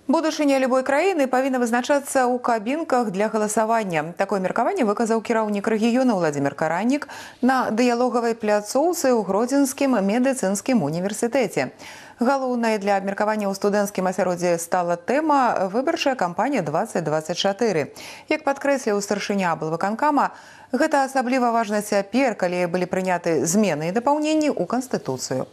Будучыня любой краіны павінна вызначацца ў кабінках для галасавання. Такое меркаванне выказаў кіраўнік рэгіёна Владзімір Каранік на дыялогавай пляцоўцы ў Гродзенскім медыцынскім універсітэце. Галоўнай для абмеркавання ў студэнцкім асяроддзі стала тэма «Выбарчая кампанія 2024». Як падкрэсліў старшыня аблвыканкама, гэта асабліва важна цяпер, калі былі прыняты змены і дапаўненні ў Канстытуцыю.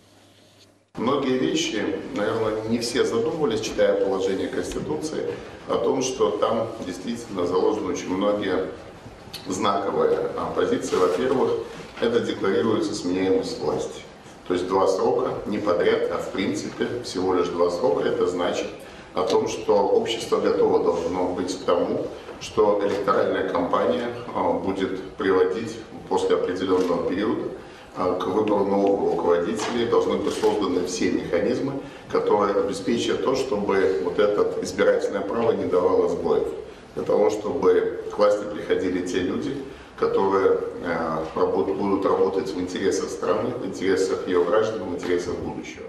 Многие вещи, наверное, не все задумывались, читая положение Конституции, о том, что там действительно заложены очень многие знаковые позиции. Во-первых, это декларируется сменяемость власти. То есть 2 срока, не подряд, а в принципе всего лишь 2 срока. Это значит о том, что общество готово должно быть к тому, что электоральная кампания будет приводить после определенного периода к выбору нового руководителя. Должны быть созданы все механизмы, которые обеспечат то, чтобы вот это избирательное право не давало сбоев. Для того, чтобы к власти приходили те люди, которые будут работать в интересах страны, в интересах ее граждан, в интересах будущего.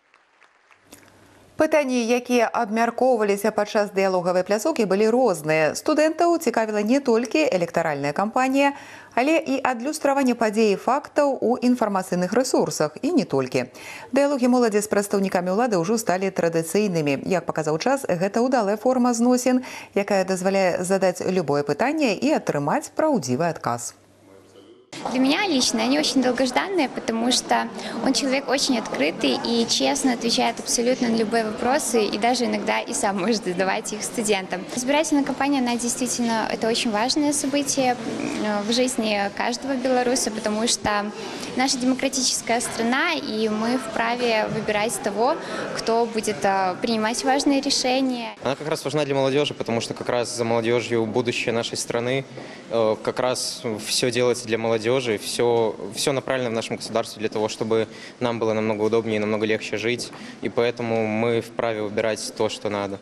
Пытанні, якія абмяркоўваліся падчас дыялогавай пляцоўкі, былі розныя. Студэнтаў цікавіла не толькі электаральная кампанія, але і адлюстраванне падзей і фактаў у інфармацыйных рэсурсах, і не толькі. Дыялогі моладзі з прадстаўнікамі ўлады ўжо сталі традыцыйнымі. Як паказаў час, гэта ўдалая форма зносін, якая дазваляе задаць любое пытанне і атрымаць праўдзівы адказ. Для меня лично они очень долгожданные, потому что он человек очень открытый и честно отвечает абсолютно на любые вопросы, и даже иногда и сам может задавать их студентам. Избирательная кампания, она действительно, это очень важное событие в жизни каждого белоруса, потому что наша демократическая страна, и мы вправе выбирать того, кто будет принимать важные решения. Она как раз важна для молодежи, потому что как раз за молодежью будущее нашей страны, как раз все делается для молодежи, все направлено в нашем государстве для того, чтобы нам было намного удобнее и намного легче жить, и поэтому мы вправе выбирать то, что надо.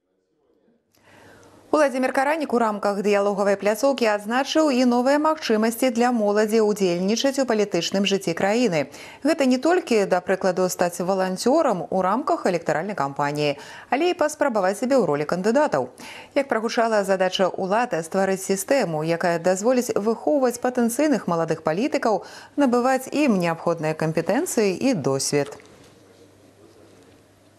Владзімір Каранік у рамках дыялогавай пляцоўкі адзначыў і новыя магчымасці для моладзі ўдзельнічаць у палітычным жыцці краіны. Гэта не толькі, да прыкладу, стаць валанцёрам у рамках электаральнай кампаніі, але і паспрабаваць сябе ў ролі кандыдатаў. Як прагучала задача ўлады стварыць сістэму, якая дазволіць выхоўваць патэнцыйных маладых палітыкаў, набываць ім неабходныя кампетэнцыі і досвед.